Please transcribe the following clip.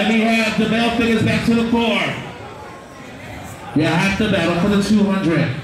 me have the bell figures back to the floor. Yeah, half the battle for the 200.